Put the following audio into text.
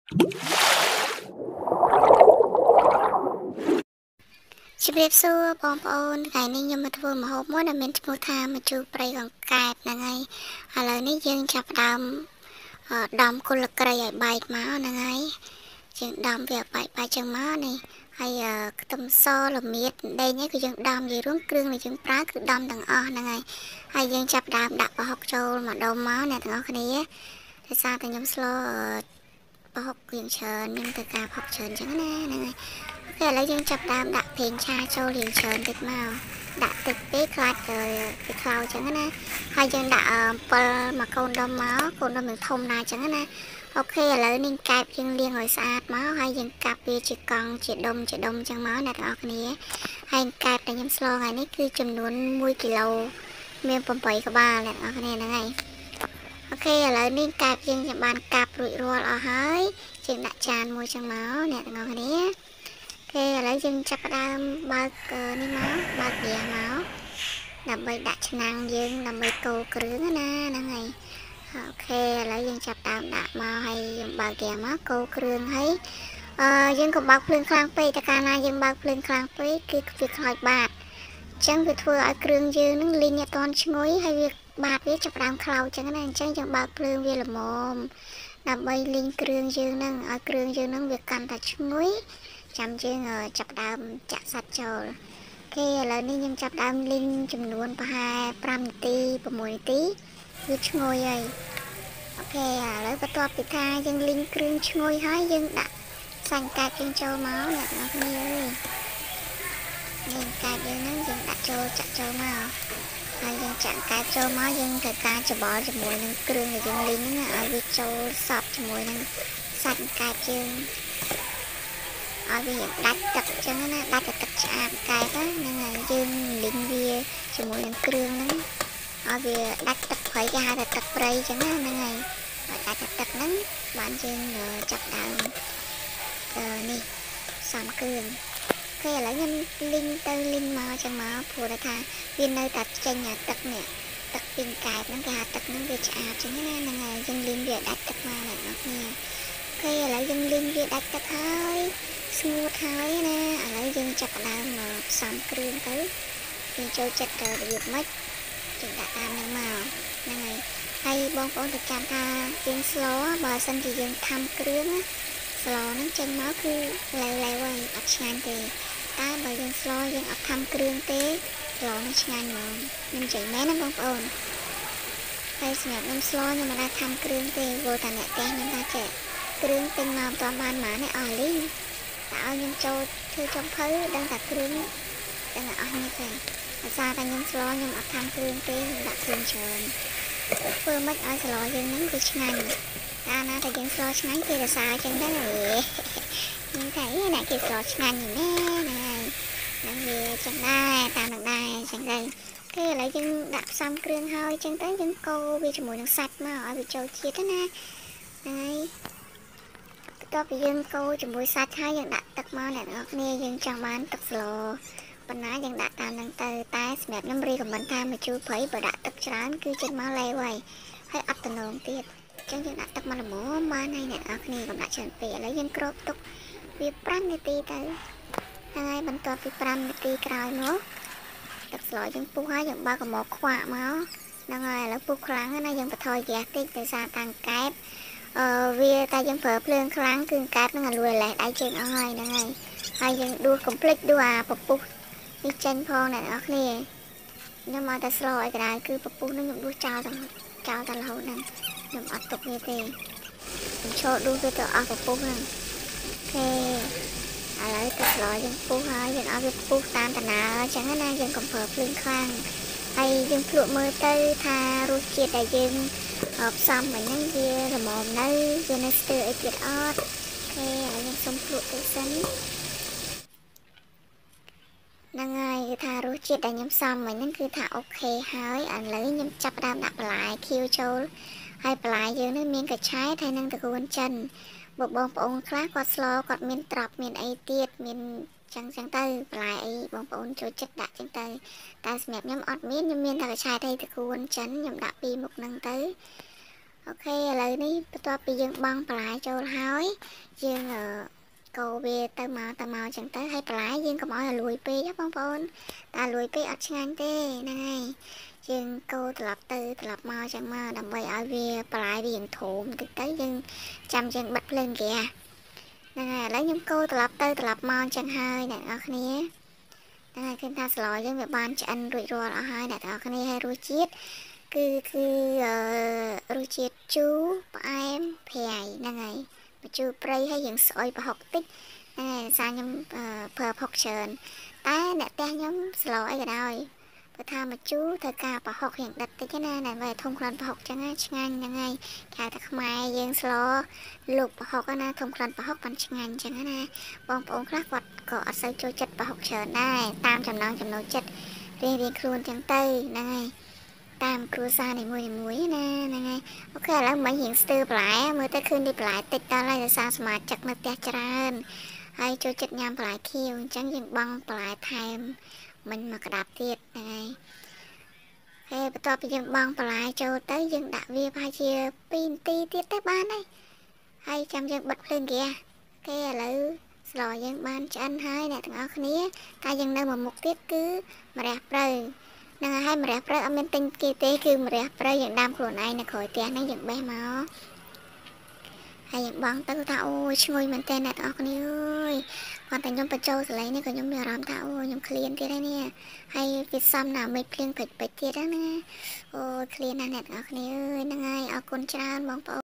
ជម្រាបសួរបងប្អូនថ្ងៃនេះខ្ញុំមកធ្វើម្ហូបមួយដែលមានឈ្មោះថាម្ជូរព្រៃកង្កែបហ្នឹងហើយឥឡូវនេះយើងចាប់ផ្ដើមដំគល់ក្រៃឲ្យបែកមកហ្នឹងហើយយើងដំវាបែកចឹងមកនេះហើយខ្ទឹមសល្មៀតដេងនេះគឺយើងដំនិយាយរួមគ្រឿងដែលយើងប្រើគឺដំទាំងអស់ហ្នឹងហើយយើងចាប់ផ្ដើមដាក់ប្រហុកចូលមកដុំមកអ្នកទាំងអស់គ្នាដោយសារតែខ្ញុំស្លប្រហុកយើងច្រើនខ្ញុំទៅការប្រហុកច្រើនចឹងណាហ្នឹងហើយឥឡូវយើងចាប់ដើមដាក់ប្រេងឆាចូលរៀងច្រើនតិចមកដាក់តិចពេកខ្លាចវាខ្លោចចឹងណាហើយយើងដាក់អំពិលមកកូនដុំមកកូនដុំនឹងធំណាចឹងណាអូខេឥឡូវនេះកែបយើងលាងឲ្យស្អាតមកហើយយើងកាប់វាជាកង់ជាដុំចឹងមកអ្នកទាំងអស់គ្នាហើយកែបដែលខ្ញុំស្លថ្ងៃនេះគឺចំនួន1គីឡូមាន8ក្បាលអ្នកទាំងអស់គ្នាហ្នឹងហើយអូខេឥឡូវនេះកែបយើងបានកាប់រួចរាល់អស់ហើយយើងដាក់ចានមួយចឹងមកអ្នកទាំងអស់គ្នាឥឡូវយើងចាប់ផ្ដើមបើកនេះមកបើកវាមកដើម្បីដាក់ឆ្នាំងយើងដើម្បីកូរគ្រឿងណាហ្នឹងហើយអូខេឥឡូវយើងចាប់ដើមដាក់មកហើយយើងបើកវាមកកូរគ្រឿងហើយយើងកុំបើកភ្លើងខ្លាំងពេកតែកាលណាយើងបើកភ្លើងខ្លាំងពេកគឺវាខ្លោចបាតអញ្ចឹងវាធ្វើឲ្យគ្រឿងយើងនឹងលីងអត់ទាន់ឈ្ងុយហើយវាបាតវាចាប់ផ្ដើមខ្លោចអញ្ចឹងណាអញ្ចឹងយើងបើកភ្លើងវាល្មមដើម្បីលីងគ្រឿងយើងនឹងឲ្យគ្រឿងយើងនឹងវាកាន់តែឈ្ងុយចាំយើងចាប់ដើមចាក់សាច់ចូលអូខេឥឡូវនេះខ្ញុំចាប់ដើមលីងចំនួនប្រហែល5នាទី6នាទីវាឈ្ងុយហើយអូខេឥឡូវបន្ទាប់ពីថាយើងលីងគ្រឿងឈ្ងុយហើយយើងដាក់សាច់កែបយើងចូលមកអ្នកនរគ្នាអើយនេះកែបយើងហ្នឹងយើងដាក់ចូលចាក់ចូលមកហើយយើងចាក់កែបចូលមកយើងត្រូវការច្បល់ជាមួយនឹងគ្រឿងដែលយើងលីងហ្នឹងឲ្យវាចូលសព្វជាមួយនឹងសាច់កែបយើងឲ្យវាដាច់ទឹកចឹងណាដាច់ទឹកឆ្អាបកែបហ្នឹងហើយយើងលីងវាជាមួយនឹងគ្រឿងហ្នឹងឲ្យវាដាច់ទឹកព្រៃគេហៅថាទឹកព្រៃចឹងណាហ្នឹងហើយឲ្យដាច់ទឹកហ្នឹងបានយើងចាប់ដើមនេះសំគ្រឿងគេឥឡូវខ្ញុំលីងទៅលីងមកចឹងមកព្រោះថាវានៅតែចេញទឹកនេះទឹកពីកែបហ្នឹងគេហៅទឹកហ្នឹងវាឆ្អាបចឹងណាហ្នឹងហើយយើងលីងវាដាច់ទឹកមកអ្នកនរគ្នាគេឥឡូវយើងលីងវាដាច់ទឹកហើយស្ងួតហើយណាឥឡូវយើងចាប់ផ្ដើមផ្សំគ្រឿងទៅយើងចូលចិត្តរបៀបម៉េចយើងដាក់តាមហ្នឹងមកហ្នឹងហើយបងប្អូនទៅចាំថាយើងស្លបើសិនជាយើងខំគ្រឿងស្លហ្នឹងចេញមកគឺឡេវហើយអត់ឆ្ងាញ់ទេតែបើយើងស្លយើងអត់ខំគ្រឿងទេស្លនឹងឆ្ងាញ់ហ្មងខ្ញុំនិយាយមែនណាបងប្អូនហើយសម្រាប់ខ្ញុំស្លខ្ញុំមិនដែលខំគ្រឿងទេព្រោះតែអ្នកផ្ទះខ្ញុំថាចេះគ្រឿងទិញមកមិនទាន់បានហ្មងនេះអស់លីងតែឲ្យខ្ញុំចូលធ្វើចំភៅដឹងតែគ្រឿងដឹងតែអស់នេះទេដោយសារតែខ្ញុំស្លខ្ញុំអត់ខាំគ្រឿងទេខ្ញុំដាក់គ្រឿងច្រើនធ្វើម៉េចឲ្យស្លយើងហ្នឹងវាឆ្ងាញ់កាលណាតែយើងស្លឆ្ងាញ់គេរសាអញ្ចឹងដែរខ្ញុំថាអ្នកគេស្លឆ្ងាញ់ណាស់ហ្នឹងវាចឹងដែរតាមនឹងដែរអញ្ចឹងទៅគេឥឡូវយើងដាក់ផ្សំគ្រឿងហើយអញ្ចឹងទៅយើងកូរវាជាមួយនឹងសាច់មកឲ្យវាចូលជាតិណាហើយបន្ទាប់ពីយើងកូរជាមួយសាច់ហើយយើងដាក់ទឹកមកអ្នកនរគ្នាយើងចង់បានទឹកស្លប៉ុណ្ណាយើងដាក់តាមហ្នឹងទៅតែសម្រាប់ខ្ញុំរីកមិនថាម្ជូរព្រៃបើដាក់ទឹកច្រើនគឺចិត្តមកឡេវហើយអត់តំណងទៀតអញ្ចឹងយើងដាក់ទឹកមកល្មមបានហើយអ្នកនរគ្នាកុំដាក់ច្រើនពេកឥឡូវយើងគ្របទុកវា5នាទីទៅហើយបន្ទាប់ពី5នាទីក្រោយមកទឹកស្លយើងពុះហើយយើងបើកកុំខ្វាក់មកហ្នឹងហើយឥឡូវពុះខ្លាំងណាយើងបន្ថយហ្គាសតិចដោយសារតាំងកែបវាតែយើងប្រើភ្លើងខ្លាំងគឺកែបនឹងអាលួយលេះដៃជើងអស់ហើយហ្នឹងហើយយើងដួសកុំភ្លេចដួសអាពពុះនេះចេញផងអ្នកនរគ្នាខ្ញុំមកតែស្លឲ្យក្តៅគឺពពុះនឹងខ្ញុំដួសចោលតែរហូតហ្នឹងខ្ញុំអត់ទុកវាទេខ្ញុំឈរដួសវាទៅអស់ពពុះហ្នឹងអូខេឥឡូវទឹកស្លយើងពុះហើយយើងឲ្យវាពុះតាមតាណាអញ្ចឹងណាយើងកុំប្រើភ្លើងខ្លាំងហើយយើងភ្លក់មើលទៅថារសជាតិដែលយើងផ្សំមិញហ្នឹងវាល្មមនៅវានៅស្ទើរអីទៀតអត់អូខេឥឡូវយើងសុំភ្លក់ទៅសិនហ្នឹងហើយគឺថារសជាតិដែលខ្ញុំផ្សំមិញហ្នឹងគឺថាអូខេហើយឥឡូវខ្ញុំចាប់ដើមដាក់បន្លែខៀវចូលហើយបន្លែយើងនេះមានកញ្ឆែតហើយនឹងត្រកួនចិនបងប្អូនខ្លះគាត់ស្លគាត់មានត្រាប់មានអីទៀតមានចឹងទៅបន្លែអីបងប្អូនចូលចិត្តដាក់ចឹងទៅតែសម្រាប់ខ្ញុំអត់មានខ្ញុំមានតែកញ្ឆែតហើយត្រកួនចិនខ្ញុំដាក់ពីរមុខហ្នឹងទៅ ok lời ní tôi bị dương băng lại cho hói dương cầu về tao màu chẳng tới hay lại dương có mỗi là lùi pi á bông bông ta lùi pi ở ngang tê này dương câu tập màu chẳng màu đầm bầy ở về lại điện thụm thì tới dương chăm dương bật lên kìa này lấy những câu tập màu chẳng hơi này ở khné này khi ta sờ dương về ban chân rụi rùa ở hai này ở khné hay rùi chiết cứ rùi chiết chú em phèi này chú prey hay những sỏi và học tích này sao nhóm phờ học sờn tá nè ta nhóm sờ ấy rồi bữa tham mà chú thời ca và học hiện đặt tới cái này về thông quan và học chẳng ngang như ngay cả ta không ai dương sờ lục và học na thông quan và học bằng ngang chẳng na bong bóng khác vật có sợi trôi chất và học sờn này tam chấm nấu chất riêng khuôn chẳng tây này tam cua sa này muối nè này okแล้วmấy hiện sư lại mới tớiคืนđi lạiติดตาอะไรจะสร้างสมาจักนักเตะจรานให้โจจัดยามปลายคิวจังยังบังปลายไทม์mình màกระดาษเทียดไงเฮ้ต่อไปยังบังปลายโจtớiยังด่าเวียพายเชียปีนตีเทียดtớiบ้านđâyให้จำยังบัดเพลิงเกียแกเลยสลอยังบ้านจะอันให้เนี่ยถึงเอาคนนี้กายังเดินมามุกเทียดcứ mà đẹp rồi nè hai mà đẹp rồi âm tinh kia tế cứ mà đẹp rồi những đam của này là khỏi tiền nó những bé máu hay những băng tao tao ngồi mình tên này tao con ơi còn tại nhóm bạch châu lấy này còn nhóm mèo làm tao nhóm clean thế đây nè hay việc xăm nào mấy clean phải tiết đó nè ô clean này tao con ơi nè ngay ở con trai bóng